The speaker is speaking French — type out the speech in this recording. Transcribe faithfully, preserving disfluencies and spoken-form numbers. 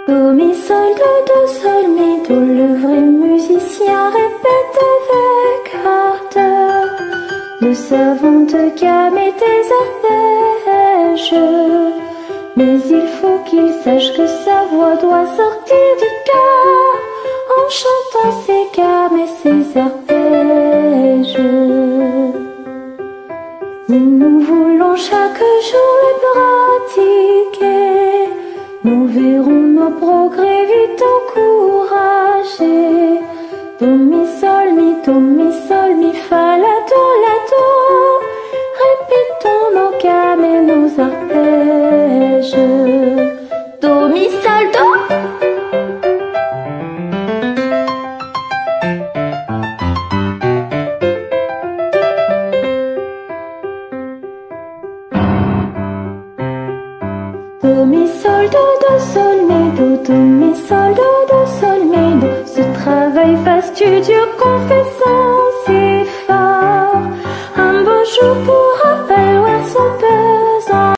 Do, mi, sol, do, do, sol, mi, do. Le vrai musicien répète avec ardeur. Nous savons de gamme et des arpèges, mais il faut qu'il sache que sa voix doit sortir du cœur en chantant ses gammes et ses arpèges. Si nous voulons chaque jour le pratiquer, nous verrons nos progrès vite encouragés. Do, mi, sol, mi, do, mi, sol, mi, fa, la, do, la, do. Répétons nos gammes et nos arpèges. Do, mi, sol, do. Do, mi, sol, do, do, sol, mi, do. Do, mi, sol, do, do, sol, mi, do. Ce travail fastudieux confessant